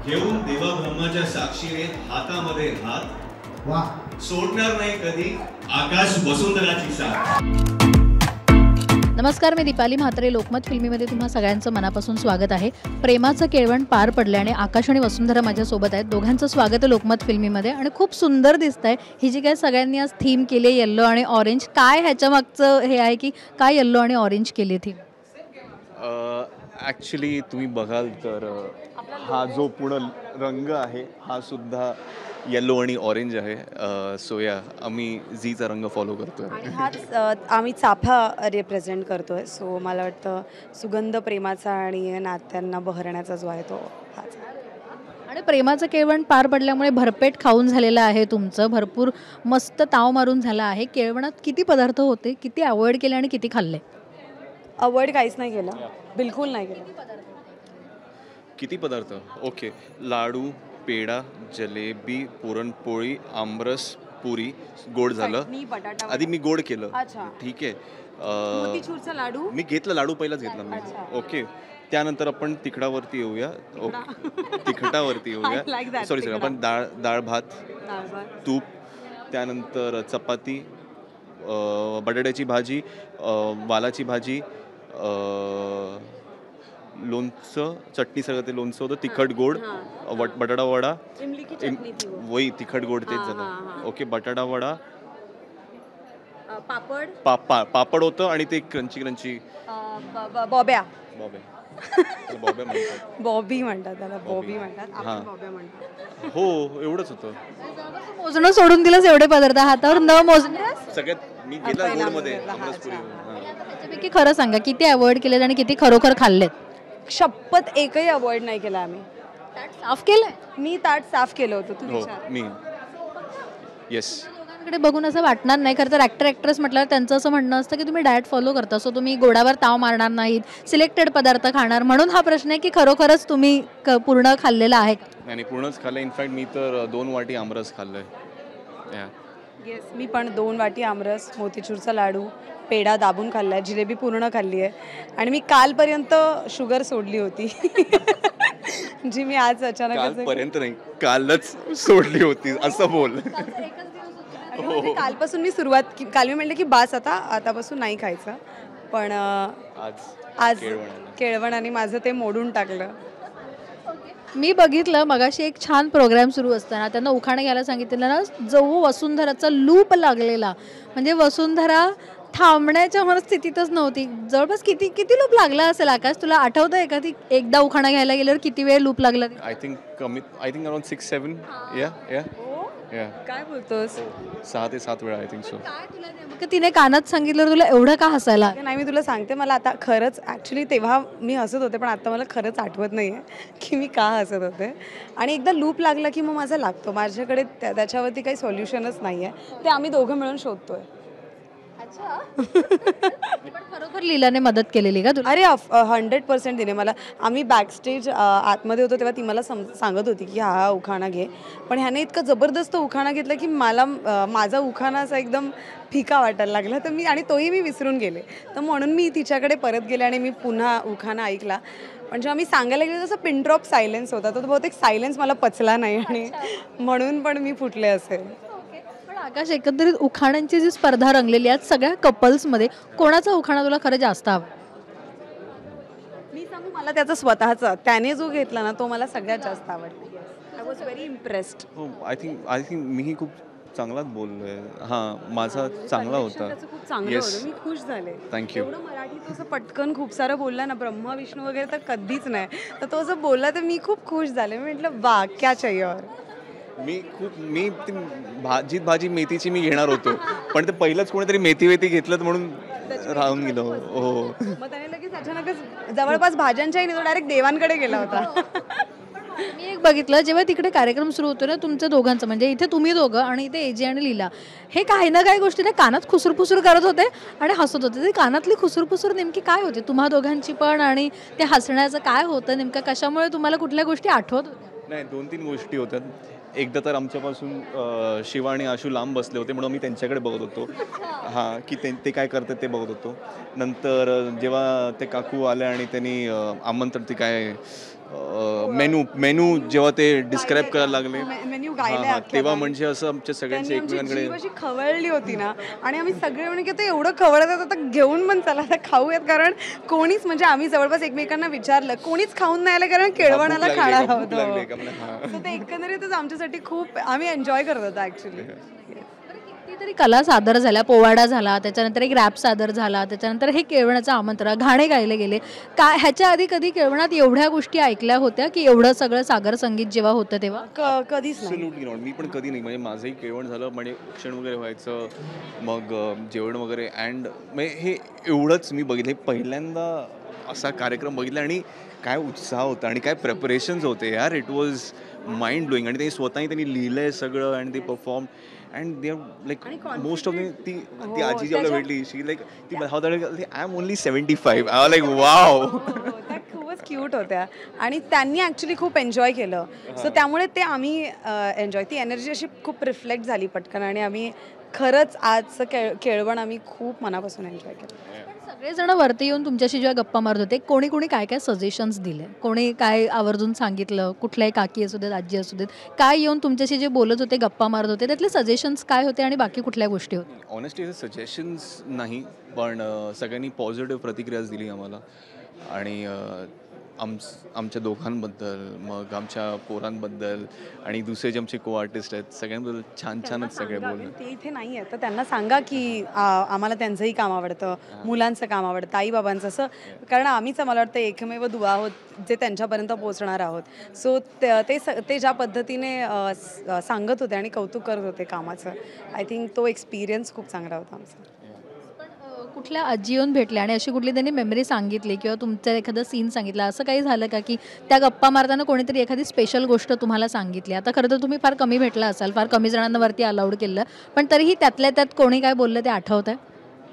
घेऊन देवा ब्रह्माच्या साक्षीने हातामध्ये हात, वा सोडणार नाही कधी आकाश वसुंधराची साथ. नमस्कार, मी दीपाली म्हात्रे. लोकमत फिल्मीमध्ये तुम्हा सगळ्यांचं मनापासून स्वागत आहे. प्रेमाचं केळवण पार पडल्याने आकाश आणि वसुंधरा माझ्यासोबत आहेत. दोघांचं स्वागत आहे लोकमत फिल्मीमध्ये. आणि खूप सुंदर दिसत आहे ही जी काय सगळ्यांनी आज थीम केली आहे, येल्लो आणि ऑरेंज. काय ह्याच्या मागचं हे आहे की काय येल्लो आणि ऑरेंज केली थीम? ॲक्च्युली तुम्ही बघाल तर हा जो पूर्ण रंग आहे हा सुद्धा येल्लो आणि ऑरेंज आहे. सो या आम्ही झीचा रंग फॉलो करतोय आणि हाच आम्ही चाफा रिप्रेझेंट करतोय. सो मला वाटतं सुगंध प्रेमाचा आणि नात्यांना बहरण्याचा जो आहे तो हाच. आणि प्रेमाचं केळवण पार पडल्यामुळे भरपेट खाऊन झालेलं आहे तुमचं. भरपूर मस्त ताव मारून झाला आहे. केळवणात किती पदार्थ होते, किती अवॉइड केले आणि किती खाल्ले? अवॉइड काहीच नाही केलं, बिलकुल नाही केलं. किती पदार्थ? ओके, लाडू, पेढा, जलेबी, पुरणपोळी, आमरस, पुरी. गोड झालं आधी, मी गोड केलं. ठीक आहे. मोतीचूरचा लाडू मी घेतलं, लाडू पहिलाच घेतला मी. ओके, त्यानंतर आपण तिखटावरती येऊया. ओके, तिखटावरती येऊया. सॉरी आपण डाळ भात, तूप, त्यानंतर चपाती, बटाट्याची भाजी, वालाची भाजी, लोणचं, चटणी, सगळं ते लोणचं होतं. तिखट गोड, बटाटा वडा, वही तिखट गोड तेच झालं. ओके, बटाटा वडा, पापड होतं आणि ते क्रंची बॉब्या बॉबी म्हणतात त्याला. बॉबी म्हणतात. हो, एवढंच होतं. मोजणं सोडून दिलंस एवढे पदार्थ हातावर न मोजणे? सगळ्यात मी गेला गोडमध्ये. त्याच्यापैकी खरं सांगा, किती अवॉइड केलेत आणि किती खरोखर खाल्लेत? शपथ एकही अवॉइड नाही केला आम्ही. साफ केलंय? मी ताट साफ केलं होतं. तू विचार. मी येस. कडे बघून असं वाटणार नाही. खरं तर ॲक्टर ॲक्ट्रेस म्हटल्यावर त्यांचं असं म्हणणं असतं की तुम्ही डाएट फॉलो करता, सो तुम्ही गोडावर ताव मारणार नाहीत, सिलेक्टेड पदार्थ खाणार. म्हणून हा प्रश्न आहे की खरोखरच तुम्ही पूर्ण खाल्लेला आहे? नाही, पूर्णच खाल्लं. इनफॅक्ट मी तर 2 वाटी आमरस खाल्लंय. येस, मी पण 2 वाटी आमरस, मोतीचूरचा लाडू, पेढा दाबून खाल्लाय, जिलेबी पूर्ण खाल्ली आहे. आणि मी कालपर्यंत शुगर सोडली होती जी मी आज अचानक पर्यंत नाही, कालच सोडली होती असं बोल. कालपासून मी सुरुवात काल मी म्हटलं की बास आतापासून नाही खायचं. पण आज केळवणाने माझं ते मोडून टाकलं. मी बघितलं मगाशी एक छान प्रोग्राम सुरू असताना त्यांना उखाणं घ्यायला सांगितलेलं ना, जो वसुंधराचा लूप लागलेला, म्हणजे वसुंधरा थांबण्याच्या मनस्थितीतच नव्हती. जवळपास किती लूप लागला असेल आकाश? तुला आठवतंय का ती एकदा उखाणा घ्यायला गेल्यावर किती वेळ लूप लागला? I think around 6-7. काय बोलतोस? 6 ते 7 वेळा आय थिंक सो. काय तुला नेमकं तिने कानात सांगितलं तुला एवढं का हसायला? नाही, मी तुला सांगते, मला आता खरंच ॲक्च्युली तेव्हा मी हसत होते, पण आता मला खरंच आठवत नाही आहे की मी का हसत होते. आणि एकदा लूप लागला की मग माझा लागतो. माझ्याकडे त्याच्यावरती काही सॉल्युशनच नाही आहे. ते आम्ही दोघं मिळून शोधतोय. खरोखर लीलाने मदत केलेली का तुला? अरे 100% तिने मला. आम्ही बॅकस्टेज आतमध्ये होतो तेव्हा ती मला सांगत होती की हा उखाणा घे, पण ह्याने इतकं जबरदस्त उखाणा घेतला की मला माझा उखाणा असा एकदम फिका वाटायला लागला. तर आणि तोही मी विसरून गेले. तर म्हणून मी तिच्याकडे परत गेले आणि मी पुन्हा उखाणा ऐकला. पण जेव्हा मी सांगायला गेले तसं पिन ड्रॉप सायलेन्स होता, तर बहुतेक सायलेन्स मला पचला नाही आणि म्हणून पण मी फुटले असेल. आकाश, एकंदरीत उखाण्यांची जी स्पर्धा रंगलेली आहे सगळ्या कपल्समध्ये, कोणाचा उखाणा तुला खरं जास्त आवडला? मी सांगू, मला त्याचा स्वतःचा त्याने जो घेतला ना तो मला सगळ्यात जास्त आवडला. I was very impressed. I think मीही खूप चांगलाच बोललोय. हां, माझा चांगला होता. खूप चांगलं होतं, मी खुश झाले. थँक्यू. एवढं मराठीत असं पटकन खूप सारं बोलला ना, ब्रह्मा विष्णू वगैरे तर कधीच नाही, तर तो असं बोलला तर मी खूप खुश झाले. मी म्हटलं वा क्या चाहिए और. मी ती भाजी मेथीची मी घेणार होतो, पण ते पहिलंच कोणीतरी मेथी घेतलं म्हणून राहून गेलो. हो, मग त्याने लगेच अचानकच जवळपास भाज्यांच्याही नाही, तो डायरेक्ट देवांकडे गेला होता. मी एक बघितलं, जेव्हा तिकडे कार्यक्रम सुरू होतो ना तुमच्या दोघांचं, म्हणजे इथे तुम्ही दोघं आणि इथे एजे आणि लीला, हे काही ना काही गोष्टी कानात खुसूरपुसूर करत होते आणि हसत होते. ते कानातली खुसूरपुसूर नेमकी काय होते तुम्हा दोघांची पण, आणि ते हसण्याचं काय होतं नेमकं? कशामुळे तुम्हाला कुठल्या गोष्टी आठवत होत्या? नाही, 2-3 गोष्टी होत्या. एकदा तर आमच्यापासून शिवा आणि आशू लांब बसले होते, म्हणून मी त्यांच्याकडे बघत होतो. हां, की ते काय करतात ते बघत होतो. नंतर जेव्हा ते काकू आले आणि त्यांनी आमंत्रण, ते काय मेनू जेव्हा ते डिस्क्राईब करायला लागले मेन्यू हां गायला हां तेव्हा म्हणजे असं आमच्या सगळ्यांच्या एकमेकांकडे अशी खवळली होती ना आणि आम्ही सगळे म्हणजे की ते एवढं खवळतात आता घेऊन पण चला आता खाऊयात कारण कोणीच म्हणजे आम्ही जवळपास एकमेकांना विचारलं कोणीच खाऊन नाही आलं कारण केळवणाला खाणार होतं तर ते एकंदरीतच आमच्यासाठी खूप आम्ही एन्जॉय करत होतो ऍक्च्युली. कितीतरी कला सादर झाल्या, पोवाडा झाला, त्याच्यानंतर एक रॅप सादर झाला, त्याच्यानंतर हे केळवणाचं आमंत्रण, गाणे गायले गेले. काय ह्याच्या आधी कधी केळवणात एवढ्या गोष्टी ऐकल्या होत्या की एवढं सगळं सागर संगीत जेव्हा होतं तेव्हा? कधीच नाही. Absolutely not. मी पण कधी नाही. म्हणजे माझंही केळवण झालं म्हणजे क्षण वगैरे व्हायचं मग जेवण वगैरे अँड म्हणजे हे एवढंच मी बघितलं. पहिल्यांदा असा कार्यक्रम बघितला आणि काय उत्साह होता आणि काय प्रेपरेशन्स होते यार. इट वॉज माइंड ब्लोईंग आणि ते स्वतःही त्यांनी लिहिलं आहे सगळं अँड ते perform and they like most of ती आजी जेव्हा भेटली शी लाईक ती how I am only 75 I like wow. त्या खूपच क्यूट होत्या आणि त्यांनी ॲक्च्युली खूप एन्जॉय केलं सो त्यामुळे ते आम्ही एन्जॉय ती एनर्जी अशी खूप रिफ्लेक्ट झाली पटकन आणि आम्ही खरंच आजचं केळवण आम्ही खूप मनापासून एन्जॉय केलं. सगळेजण वरती येऊन तुमच्याशी जेव्हा गप्पा मारत होते कोणी कोणी काय काय सजेशन्स दिले, कोणी काय आवर्जून सांगितलं, कुठल्याही काकी असू देत आजी असू देत काय येऊन तुमच्याशी जे बोलत होते गप्पा मारत होते त्यातले सजेशन्स काय होते आणि बाकी कुठल्या गोष्टी होत्या? ऑनेस्टली सजेशन्स नाही पण सगळ्यांनी पॉझिटिव्ह प्रतिक्रियाच दिली आम्हाला आणि आमच्या दोघांबद्दल मग आमच्या पोरांबद्दल आणि दुसरे जे आमचे को आर्टिस्ट आहेत सगळ्यांबद्दल छानच सगळे बोलले. ते इथे नाही आहेत तर त्यांना सांगा की आम्हाला त्यांचंही काम आवडतं, मुलांचं काम आवडतं, आईबाबांचं असं कारण आम्हीच मला वाटतं एकमेव दुवा आहोत जे त्यांच्यापर्यंत पोहोचणार आहोत. सो ते ज्या पद्धतीने सांगत होते आणि कौतुक करत होते कामाचं आय थिंक तो एक्सपिरियन्स खूप चांगला होता आमचा. कुठल्या आजी येऊन भेटल्या आणि अशी कुठली त्यांनी मेमरी सांगितली किंवा तुमचं एखादं सीन सांगितलं असं काही झालं का की त्या गप्पा मारताना कोणीतरी एखादी स्पेशल गोष्ट तुम्हाला सांगितली? आता खरं तर तुम्ही फार कमी भेटला असाल, फार कमी जणांना वरती अलाउड केलं पण तरीही त्यातल्या त्यात कोणी काय बोललं ते आठवत आहे?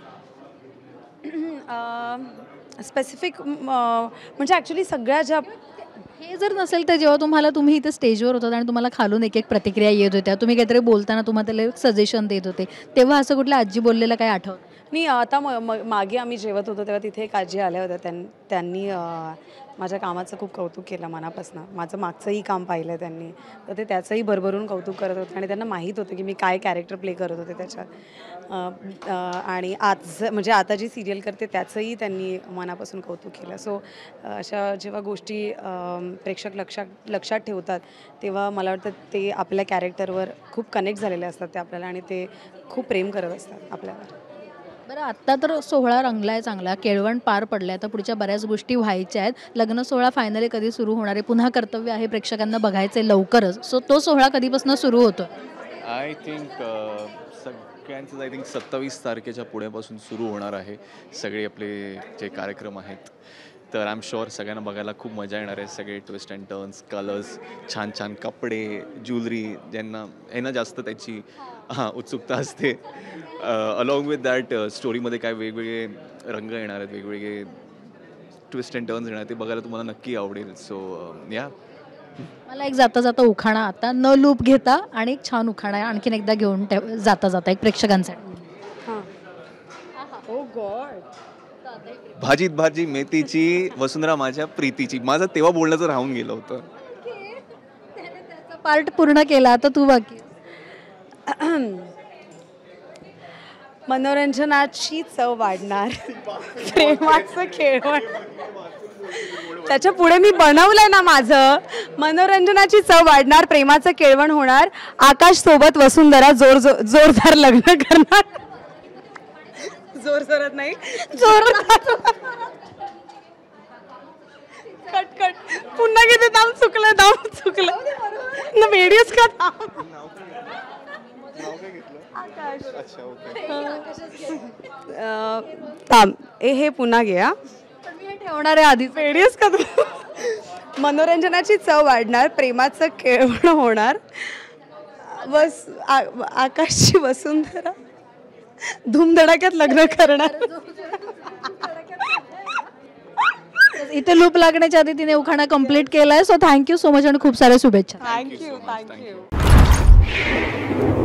स्पेसिफिक म्हणजे ॲक्च्युली सगळ्या ज्या हे जर नसेल तर जेव्हा तुम्ही इथे स्टेजवर होतात आणि तुम्हाला खालून एक एक प्रतिक्रिया येत होत्या, तुम्ही काहीतरी बोलताना तुम्हाला त्याला एक सजेशन देत होते, तेव्हा असं कुठल्या आजी बोललेलं काय आठवत? नाही आता मागे आम्ही जेवत होतो तेव्हा तिथे एक आजी आल्या होत्या त्यांनी माझ्या कामाचं खूप कौतुक केलं मनापासून. माझं मागचंही काम पाहिलं त्यांनी तर ते त्याचंही भरभरून कौतुक करत होते आणि त्यांना माहीत होतं की मी काय कॅरेक्टर प्ले करत होते त्याच्यात आणि आज म्हणजे आता जी सिरियल करते त्याचंही त्यांनी मनापासून कौतुक केलं. सो अशा जेव्हा गोष्टी प्रेक्षक लक्षात ठेवतात तेव्हा मला वाटतं ते आपल्या कॅरेक्टरवर खूप कनेक्ट झालेले असतात ते आपल्याला आणि ते खूप प्रेम करत असतात आपल्यावर. बरं आत्ता तर सोहळा रंगलाय चांगला, केळवण पार पडलाय, तर पुढच्या बऱ्याच गोष्टी व्हायच्या आहेत. लग्न सोहळा फायनली कधी सुरू होणार आहे? पुन्हा कर्तव्य आहे प्रेक्षकांना बघायचे लवकरच, सो तो सोहळा कधीपासून सुरू होतो? आय थिंक सगळ्यांचं 27 तारखेच्या पुढेपासून सुरू होणार आहे सगळे आपले जे कार्यक्रम आहेत. तर आय एम शुअर सगळ्यांना बघायला खूप मजा येणार आहे. सगळे ट्विस्ट अँड टर्न्स, कलर्स, छान कपडे, ज्वेलरी ज्यांना जास्त त्याची उत्सुकता असते. अलॉंग विथ दॅट स्टोरीमध्ये काय वेगवेगळे रंग येणार आहेत, वेगवेगळे ट्विस्ट अँड टर्न्स येणार ते बघायला तुम्हाला नक्की आवडेल. सो या मला एक जाता जाता उखाणा आता न लूप घेता आणि एक छान उखाणा आणखीन एकदा घेऊन जाता एक प्रेक्षकांसाठी. भाजीत भाजी मेथीची वसुंधरा माझ्या प्रीतीची. माझं तेव्हा बोलण्याचं राहून गेलं होतं. त्याचा पार्ट पूर्ण केला, आता तू बाकी. मनोरंजनाची चव वाढणार प्रेमाचं केळवण. त्याच्या पुढे मी बनवलंय ना माझं. मनोरंजनाची चव वाढणार प्रेमाचं केळवण होणार. आकाश सोबत वसुंधरा जोरदार लग्न करणार. जोरात नाही जोरदार. कट पुन्हा किती दाम चुकलं ना व्हिडिओज का थांब हे पुन्हा घ्या ठेवणार आहे आधी व्हिडिओज का. मनोरंजनाची चव वाढणार प्रेमाचं केळवण होणार. आकाशची वसुंधरा धूमधडाक्यात लग्न करणार. इथे लूप लागण्याच्या आधी तिने उखाणा कंप्लीट केलाय. सो थँक्यू सो मच आणि खूप साऱ्या शुभेच्छा. थँक्यू.